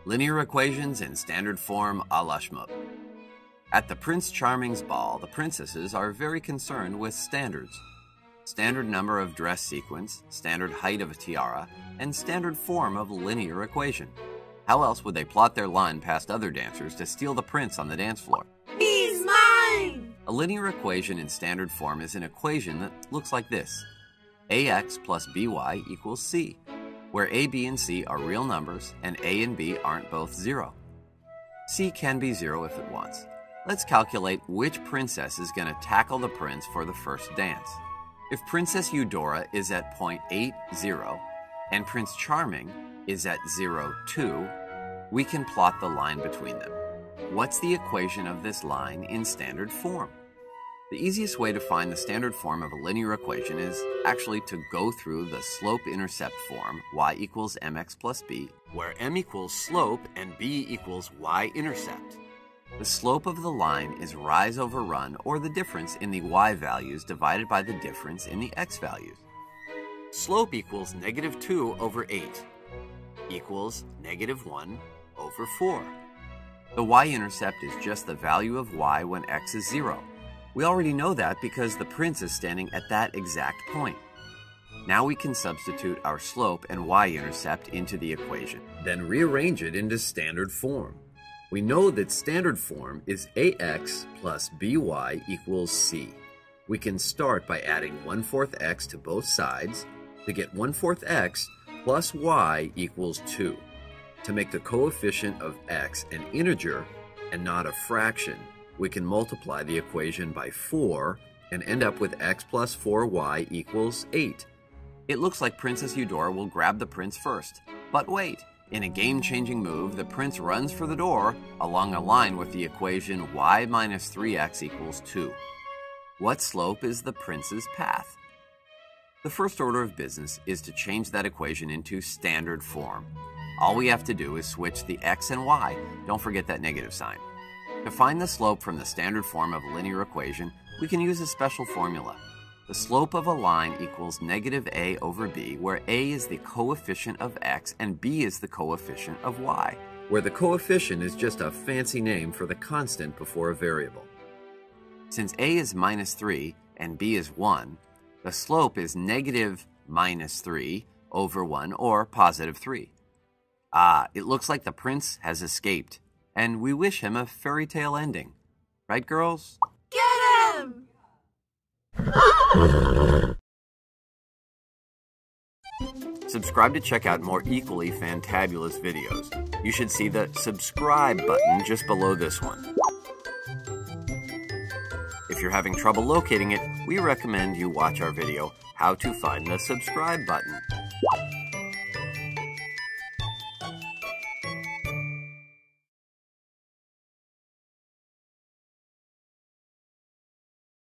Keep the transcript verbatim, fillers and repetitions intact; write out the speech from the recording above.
Linear equations in standard form a la Shmoop. At the Prince Charming's ball, the princesses are very concerned with standards. Standard number of dress sequence, standard height of a tiara, and standard form of linear equation. How else would they plot their line past other dancers to steal the prince on the dance floor? He's mine! A linear equation in standard form is an equation that looks like this. ax plus by equals c, where a, b, and c are real numbers and a and b aren't both zero. C can be zero if it wants. Let's calculate which princess is going to tackle the prince for the first dance. If Princess Eudora is at point eight zero and Prince Charming is at zero two, we can plot the line between them. What's the equation of this line in standard form? The easiest way to find the standard form of a linear equation is actually to go through the slope-intercept form, y equals mx plus b, where m equals slope and b equals y-intercept. The slope of the line is rise over run, or the difference in the y values divided by the difference in the x values. Slope equals negative two over eight, equals negative one over four. The y-intercept is just the value of y when x is zero. We already know that because the prince is standing at that exact point. Now we can substitute our slope and y-intercept into the equation, then rearrange it into standard form. We know that standard form is ax plus by equals c. We can start by adding one fourth x to both sides to get one fourth x plus y equals two. To make the coefficient of x an integer and not a fraction, we can multiply the equation by four and end up with x plus four y equals eight. It looks like Princess Eudora will grab the prince first. But wait, in a game-changing move, the prince runs for the door along a line with the equation y minus three x equals two. What slope is the prince's path? The first order of business is to change that equation into standard form. All we have to do is switch the x and y. Don't forget that negative sign. To find the slope from the standard form of a linear equation, we can use a special formula. The slope of a line equals negative a over b, where a is the coefficient of x and b is the coefficient of y, where the coefficient is just a fancy name for the constant before a variable. Since a is minus three and b is one, the slope is negative minus three over one, or positive three. Ah, it looks like the prince has escaped. And we wish him a fairy tale ending. Right, girls? Get him! Subscribe to check out more equally fantabulous videos. You should see the subscribe button just below this one. If you're having trouble locating it, we recommend you watch our video, How to Find the Subscribe Button.